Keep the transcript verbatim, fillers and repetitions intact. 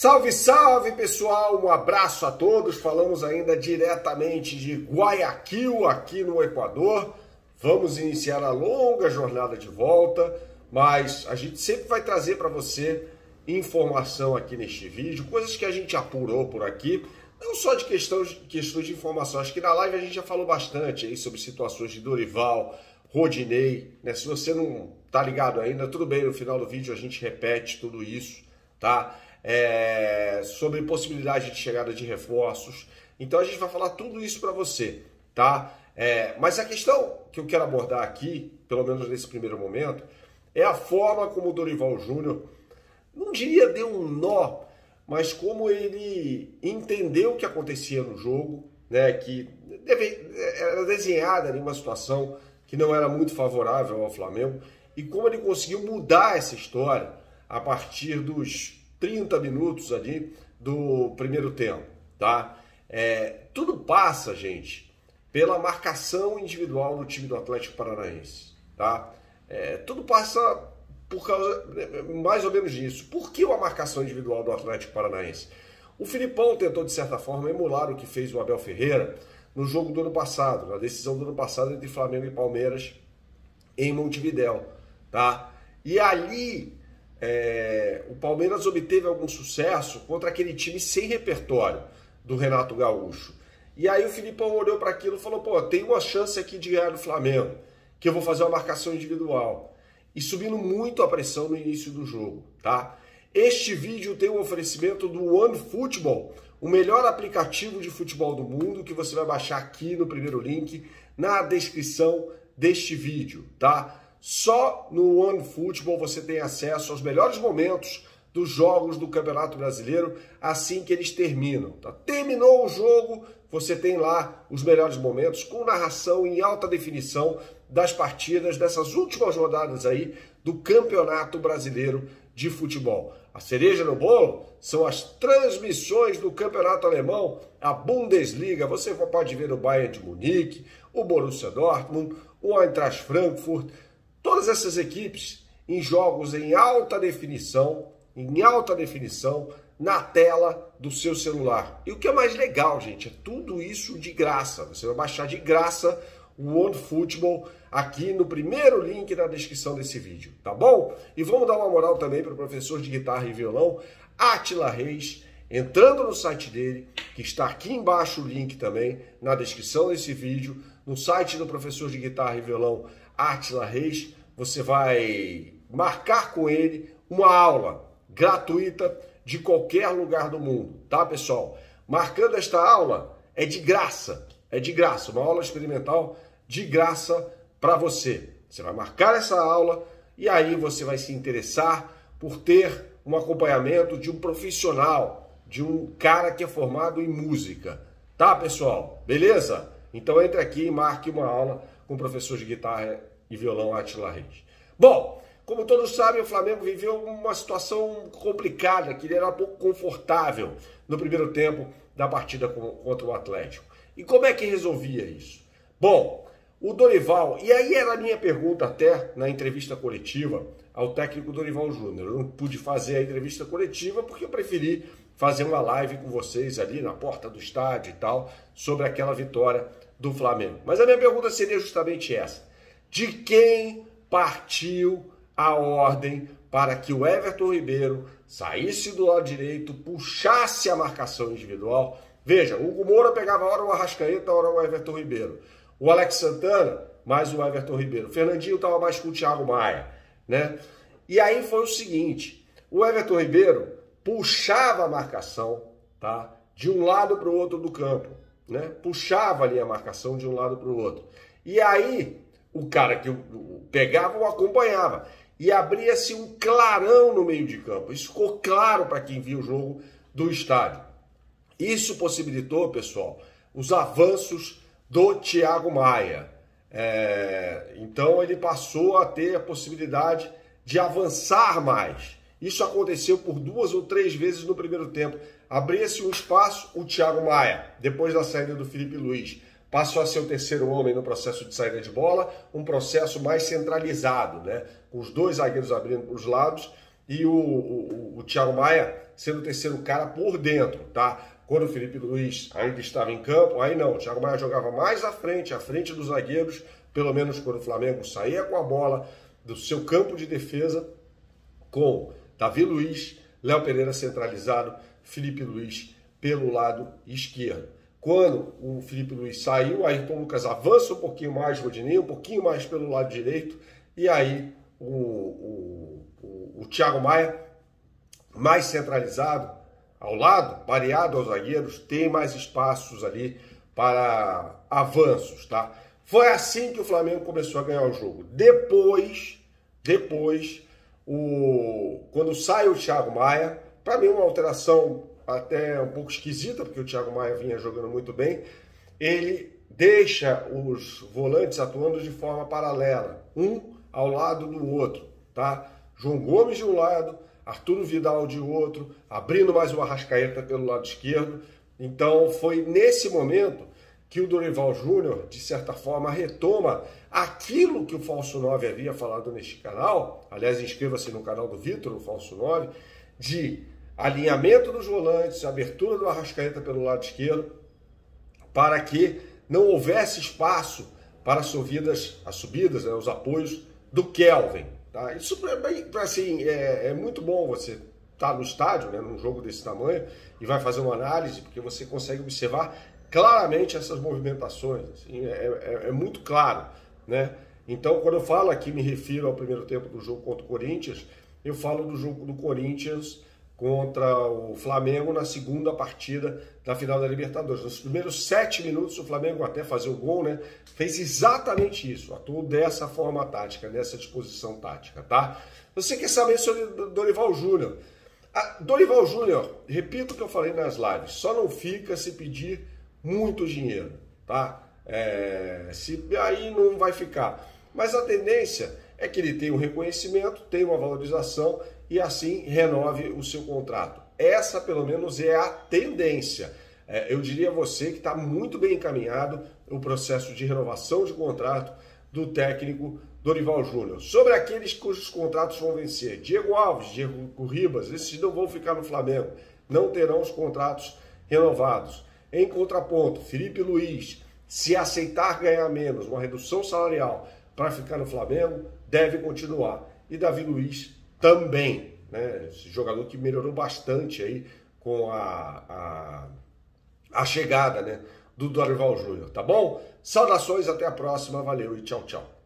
Salve, salve, pessoal! Um abraço a todos. Falamos ainda diretamente de Guayaquil, aqui no Equador. Vamos iniciar a longa jornada de volta, mas a gente sempre vai trazer para você informação aqui neste vídeo, coisas que a gente apurou por aqui, não só de questões, questões de informação. Acho que na live a gente já falou bastante aí sobre situações de Dorival, Rodinei, né? Se você não tá ligado ainda, tudo bem, no final do vídeo a gente repete tudo isso, tá? É, sobre possibilidade de chegada de reforços. Então a gente vai falar tudo isso para você, tá? É, mas a questão que eu quero abordar aqui, pelo menos nesse primeiro momento, é a forma como o Dorival Júnior, não diria deu um nó, mas como ele entendeu o que acontecia no jogo, né? Que deve, era desenhada ali uma situação que não era muito favorável ao Flamengo, e como ele conseguiu mudar essa história a partir dos trinta minutos ali do primeiro tempo, tá? É, tudo passa, gente, pela marcação individual do time do Atlético Paranaense, tá? É, tudo passa por causa, mais ou menos disso. Por que a marcação individual do Atlético Paranaense? O Filipão tentou, de certa forma, emular o que fez o Abel Ferreira no jogo do ano passado, na decisão do ano passado entre Flamengo e Palmeiras em Montevidéu, tá? E ali É, o Palmeiras obteve algum sucesso contra aquele time sem repertório do Renato Gaúcho. E aí o Filipão olhou para aquilo e falou, pô, tem uma chance aqui de ganhar do Flamengo, que eu vou fazer uma marcação individual. E subindo muito a pressão no início do jogo, tá? Este vídeo tem um oferecimento do OneFootball, o melhor aplicativo de futebol do mundo, que você vai baixar aqui no primeiro link, na descrição deste vídeo, tá? Só no OneFootball você tem acesso aos melhores momentos dos jogos do Campeonato Brasileiro assim que eles terminam. Tá? Terminou o jogo, você tem lá os melhores momentos com narração em alta definição das partidas dessas últimas rodadas aí do Campeonato Brasileiro de Futebol. A cereja no bolo são as transmissões do Campeonato Alemão, a Bundesliga. Você pode ver o Bayern de Munique, o Borussia Dortmund, o Eintracht Frankfurt. Todas essas equipes em jogos em alta definição, em alta definição, na tela do seu celular. E o que é mais legal, gente, é tudo isso de graça. Você vai baixar de graça o OneFootball aqui no primeiro link na descrição desse vídeo, tá bom? E vamos dar uma moral também para o professor de guitarra e violão, Átila Reis, entrando no site dele, que está aqui embaixo o link também, na descrição desse vídeo, no site do professor de guitarra e violão, Átila Reis, você vai marcar com ele uma aula gratuita de qualquer lugar do mundo, tá, pessoal? Marcando esta aula é de graça, é de graça, uma aula experimental de graça para você. Você vai marcar essa aula e aí você vai se interessar por ter um acompanhamento de um profissional, de um cara que é formado em música, tá, pessoal? Beleza? Então entre aqui e marque uma aula com o professor de guitarra e violão Átila Reis. Bom, como todos sabem, o Flamengo viveu uma situação complicada, que ele era um pouco confortável no primeiro tempo da partida contra o Atlético. E como é que resolvia isso? Bom, o Dorival, e aí era a minha pergunta até na entrevista coletiva ao técnico Dorival Júnior. Eu não pude fazer a entrevista coletiva porque eu preferi fazer uma live com vocês ali na porta do estádio e tal, sobre aquela vitória do Flamengo. Mas a minha pergunta seria justamente essa. De quem partiu a ordem para que o Everton Ribeiro saísse do lado direito, puxasse a marcação individual? Veja, o Hugo Moura pegava hora o Arrascaeta, hora o Everton Ribeiro. O Alex Santana, mais o Everton Ribeiro. O Fernandinho estava mais com o Thiago Maia, né? E aí foi o seguinte, o Everton Ribeiro puxava a marcação, tá? De um lado para o outro do campo, né? Puxava ali a marcação de um lado para o outro. E aí o cara que pegava o acompanhava. E abria-se um clarão no meio de campo. Isso ficou claro para quem viu o jogo do estádio. Isso possibilitou, pessoal, os avanços do Thiago Maia. É... Então ele passou a ter a possibilidade de avançar mais. Isso aconteceu por duas ou três vezes no primeiro tempo. Abria-se um espaço, o Thiago Maia, depois da saída do Felipe Luiz, passou a ser o terceiro homem no processo de saída de bola, um processo mais centralizado, né? Com os dois zagueiros abrindo para os lados e o, o, o Thiago Maia sendo o terceiro cara por dentro, tá? Quando o Felipe Luiz ainda estava em campo, aí não, o Thiago Maia jogava mais à frente, à frente dos zagueiros, pelo menos quando o Flamengo saía com a bola do seu campo de defesa, com Davi Luiz, Léo Pereira centralizado, Felipe Luiz pelo lado esquerdo. Quando o Felipe Luiz saiu, o Ayrton Lucas avança um pouquinho mais, Rodinei, um pouquinho mais pelo lado direito, e aí o, o, o, o Thiago Maia, mais centralizado, ao lado, pareado aos zagueiros, tem mais espaços ali para avanços, tá? Foi assim que o Flamengo começou a ganhar o jogo. Depois, depois, o, quando sai o Thiago Maia, para mim uma alteração até um pouco esquisita, porque o Thiago Maia vinha jogando muito bem, ele deixa os volantes atuando de forma paralela, um ao lado do outro, tá? João Gomes de um lado, Arturo Vidal de outro, abrindo mais o Arrascaeta pelo lado esquerdo. Então foi nesse momento que o Dorival Júnior, de certa forma, retoma aquilo que o Falso nove havia falado neste canal, aliás, inscreva-se no canal do Vitor, o Falso nove, de alinhamento dos volantes, abertura do Arrascaeta pelo lado esquerdo, para que não houvesse espaço para as subidas, as subidas, né, os apoios do Kelvin. Tá? Isso é, bem, assim, é, é muito bom você estar tá no estádio, né, num jogo desse tamanho, e vai fazer uma análise, porque você consegue observar claramente essas movimentações. Assim, é, é, é muito claro. Né? Então, quando eu falo aqui, me refiro ao primeiro tempo do jogo contra o Corinthians, eu falo do jogo do Corinthians contra o Flamengo na segunda partida da final da Libertadores. Nos primeiros sete minutos, o Flamengo, até fazer o gol, né, fez exatamente isso, atuou dessa forma tática, nessa disposição tática, tá? Você quer saber sobre Dorival Júnior? A Dorival Júnior, repito o que eu falei nas lives, só não fica se pedir muito dinheiro, tá? É, se, aí não vai ficar. Mas a tendência é que ele tenha um reconhecimento, tenha uma valorização e assim renove o seu contrato. Essa, pelo menos, é a tendência. É, eu diria a você que está muito bem encaminhado o processo de renovação de contrato do técnico Dorival Júnior. Sobre aqueles cujos contratos vão vencer, Diego Alves, Diego Ribas, esses não vão ficar no Flamengo, não terão os contratos renovados. Em contraponto, Felipe Luiz, se aceitar ganhar menos, uma redução salarial para ficar no Flamengo, deve continuar. E Davi Luiz também, né? Esse jogador que melhorou bastante aí com a, a, a chegada, né, do Dorival Júnior, tá bom? Saudações, até a próxima, valeu e tchau, tchau.